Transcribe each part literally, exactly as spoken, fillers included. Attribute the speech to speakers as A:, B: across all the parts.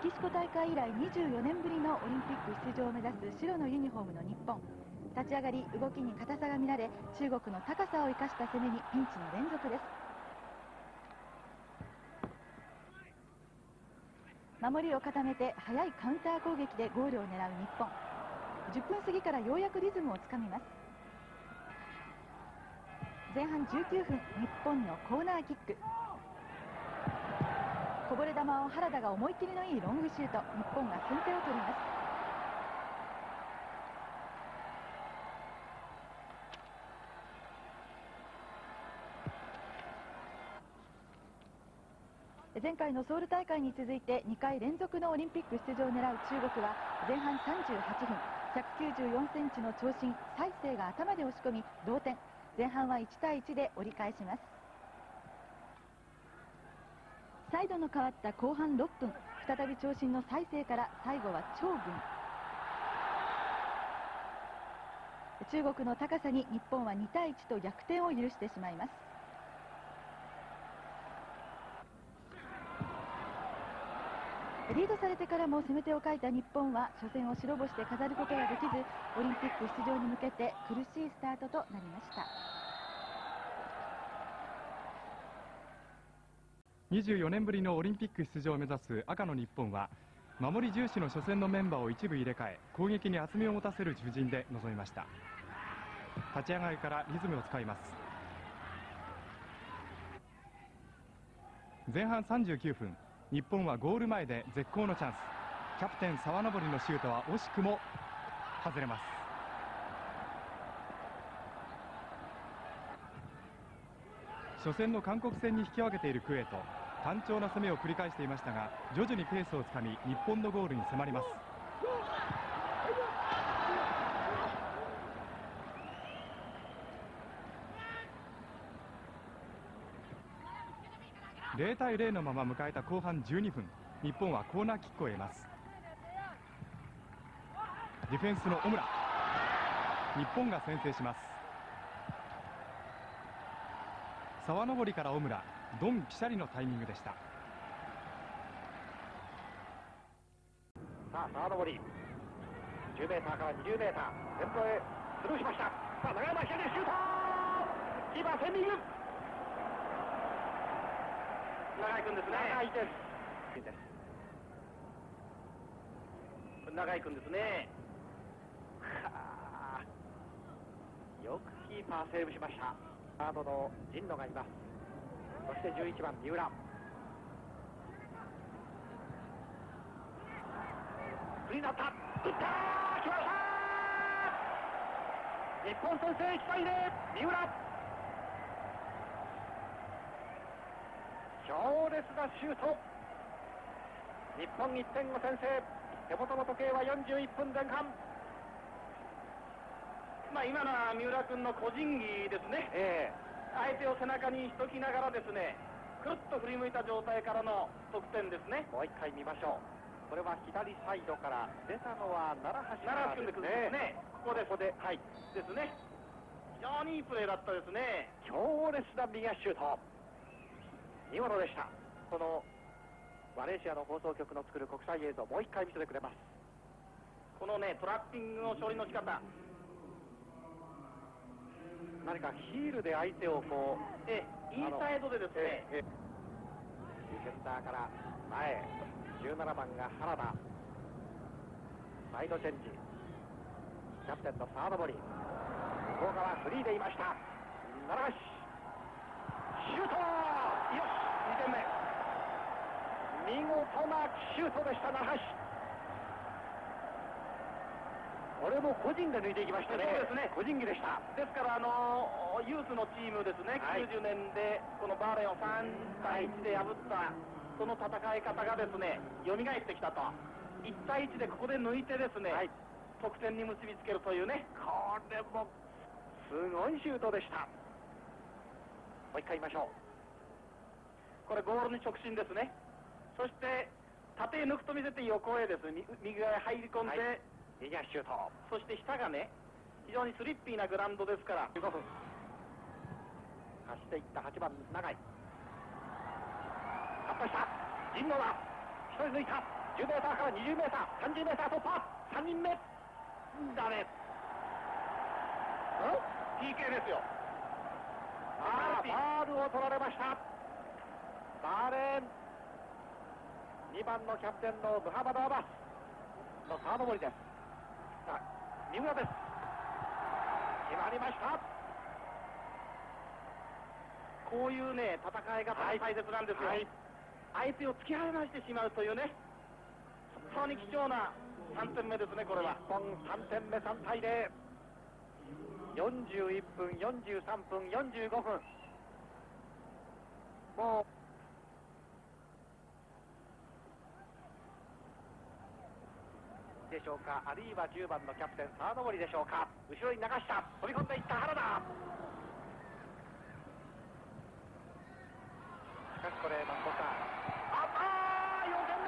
A: キシコ大会以来にじゅうよねんぶりのオリンピック出場を目指す白のユニフォームの日本。立ち上がり動きに硬さが見られ、中国の高さを生かした攻めにピンチの連続です。守りを固めて速いカウンター攻撃でゴールを狙う日本。じゅっぷん過ぎからようやくリズムをつかみます。前半じゅうきゅうふん、日本のコーナーキック。こぼれ球を原田が思い切りのいいロングシュート。日本が先手を取ります。前回のソウル大会に続いてにかい連続のオリンピック出場を狙う中国は前半さんじゅうはちふん、ひゃくきゅうじゅうよんセンチの長身蔡晴が頭で押し込み同点。前半はいちたいいちで折り返します。サイドの変わった後半ろっぷん、再び長身の蔡晴から最後は張軍。中国の高さに日本はにたいいちと逆転を許してしまいます。リードされてからも攻め手を欠いた日本は初戦を白星で飾ることができず、オリンピック出場に向けて苦しいスタートとなりました。
B: にじゅうよねんぶりのオリンピック出場を目指す赤の日本は守り重視の初戦のメンバーを一部入れ替え、攻撃に厚みを持たせる布陣で臨みました。立ち上がりからリズムを使います。前半さんじゅうきゅうふん、日本はゴール前で絶好のチャンス。キャプテン沢登のシュートは惜しくも外れます。初戦の韓国戦に引き分けているクウェート、単調な攻めを繰り返していましたが徐々にペースをつかみ日本のゴールに迫ります。ゼロたいゼロのまま迎えた後半じゅうにふん、日本はコーナーキックを得ます。ディフェンスの小村、日本が先制します。沢登から小村、ドンピシャリのタイミングでした。
C: さあ沢登りじゅうメーターからにじゅうメーター先頭へスルーしました。さあ長山左シュート、キーパーセンディング、長井君ですね。長井です長井君ですね。はあ、よくキーパーセーブしました。ガードの神野がいます。そしてじゅういちばん三浦、フリーになった、打ったー、来ましたー、日本先制いちたいゼロ、三浦、強烈なシュート、日本いってんを先制。手元の時計はよんじゅういっぷんぜん半。まあ今のは三浦君の個人技ですね。えー、相手を背中にしときながらですね、くるっと振り向いた状態からの得点ですね。もう一回見ましょう。これは左サイドから出たのは奈良橋からですね。ここでここではいですね。非常にいいプレーだったですね。強烈な右足シュート、見事でした。このマレーシアの放送局の作る国際映像、もう一回見せてくれます。このねトラッピングの処理の仕方、何かヒールで相手をこうえインサイドでですね、えええディフェンダーから前へ、じゅうななばんが原田、サイドチェンジ、キャプテンの沢登、向こう側フリーでいました奈良橋、シュート、よしにてんめ、見事なシュートでした奈良橋。これも個人で抜いていきましたね。そうですね、個人技でした。ですからあのユースのチームですね、はい、きゅうじゅうねんでこのバーレンをさんたいいちで破ったその戦い方がですね蘇ってきたと。いちたいいちでここで抜いてですね、はい、得点に結びつけるというね、これもすごいシュートでした。もう一回見ましょう。これゴールに直進ですね。そして縦へ抜くと見せて横へです、右側へ入り込んで、はい、右足シュート、そして下がね非常にスリッピーなグラウンドですからじゅうごふん走っていったはちばん永井、カットした神野だ、一人抜いた、 じゅうメーターからにじゅうメーター、さんじゅうメーター突破、さんにんめダメ。 ピーケー ですよ。あー、ファールを取られました。バーレーンにばんのキャプテンのムハマド・アバスのサードボリです。さあ三浦です。決まりました。こういうね戦い方が大切なんですよ、はい、相手を突き放してしまうというね、本当に貴重なさんてんめですね。これは日本さんてんめ、さんたいゼロ、よんじゅういっぷん、よんじゅうさんぷん、よんじゅうごふん、もうでしょうか、あるいはじゅうばんのキャプテンサード森でしょうか。後ろに流した、飛び込んでいった原田。しかしこれ松本さん、ああよんてん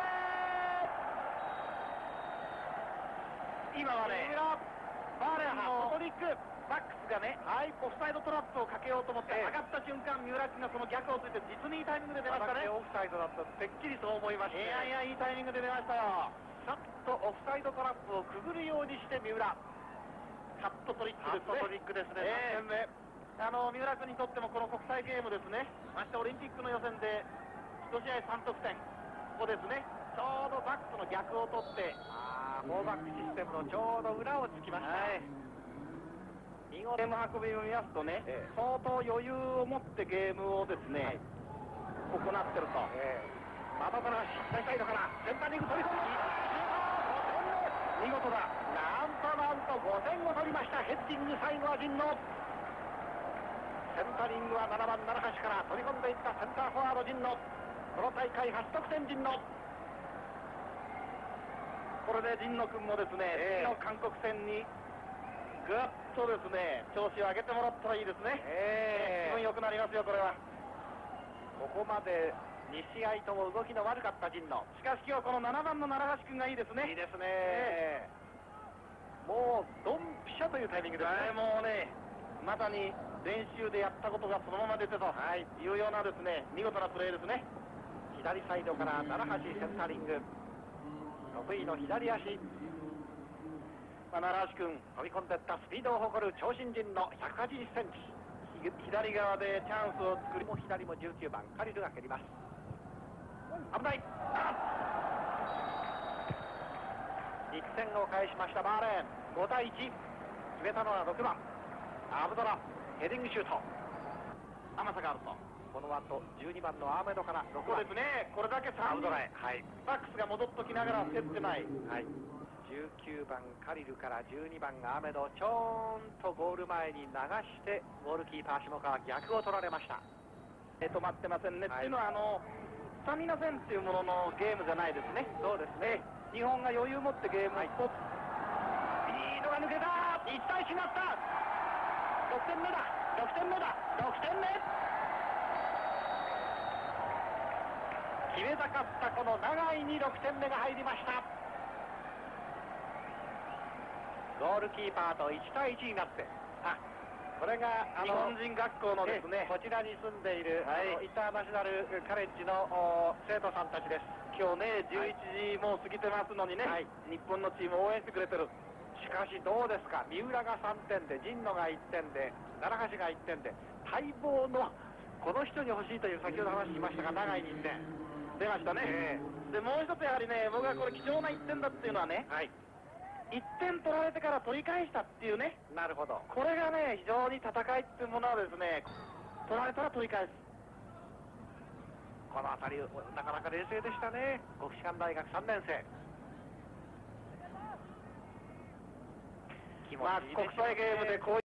C: め、今はねバーレーンのトリックバックスがね、はい、オフサイドトラップをかけようと思って、えー、上がった瞬間三浦君がその逆をついて実にいいタイミングで出ましたね。オフサイドだったてっきりそう思いました、ね、いやいやいいタイミングで出ましたよ。ちょっとオフサイドトラップをくぐるようにして三浦、カットトリックですね。カットトリックですね、えー、さんてんめ。あの三浦君にとってもこの国際ゲームですね、ましてオリンピックの予選でいち試合さん得点、ここですね、ちょうどバックスの逆を取って、あー、フォーバックシステムのちょうど裏をつきました、はい、見事ゲーム運びを見ますとね、ええ、相当余裕を持ってゲームをですね、はい、行ってると、ええ、またから左サイドからセンタリング飛び込む、見事だ、なんとなんとごてんを取りました。ヘッディング最後は陣野、センタリングはななばん楢橋から飛び込んでいったセンターフォワード陣野、この大会初得点陣野。これで陣野君もですね、えー、次の韓国戦にぐっとですね調子を上げてもらったらいいですね、えー、気分良くなりますよ。これはここまでに試合とも動きの悪かった陣野、しかし今日このななばんの楢橋君がいいですね。いいですね、えー、もうドンピシャというタイミングですね。もうね、まさに練習でやったことがそのまま出てというようなですね、見事なプレーですね。左サイドから楢橋センタリング、得意の左足、まあ、楢橋君飛び込んでいったスピードを誇る長身陣のひゃくはちじゅっセンチ、左側でチャンスを作りも左もじゅうきゅうばんカリルが蹴ります。危ない、いってんを返しましたバーレーン、ごたいいち、決めたのはろくばんアブドラ、ヘディングシュート、甘さがあると、この後じゅうにばんのアーメドからろくばんですね。これだけさんにん、はい、バックスが戻っときながら蹴ってない、はい、じゅうきゅうばんカリルからじゅうにばんアーメド、ちょーんとゴール前に流してゴールキーパー下川逆を取られました。え止まってませんね、はい、っていうのはあのスタミナ戦っていうもののゲームじゃないですね。そうですね、日本が余裕を持ってゲームを一つ、はい、スピードが抜けた、いちたいいちになった、ろくてんめだ、ろくてんめだ、ろくてんめ、決めたかったこの長いにろくてんめが入りました。ゴールキーパーといちたいいちになって、あ、これがあの日本人学校のですね、こちらに住んでいる、はい、あのインターナショナルカレッジの生徒さんたちです。今日ねじゅういちじもう過ぎてますのにね、はい、日本のチームを応援してくれてる。しかしどうですか、三浦がさんてんで陣野がいってんで楢橋がいってんで、待望のこの人に欲しいという先ほど話しましたが長いにいってん出ましたね、えー、でもう一つやはりね、僕はこれ貴重ないってんだっていうのはね、はい、いってん取られてから取り返したっていうね、なるほど、これがね非常に戦いっていうものはですね、取られたら取り返す、この辺りなかなか冷静でしたね、国士舘大学さんねん生。まあ国際ゲームでこういう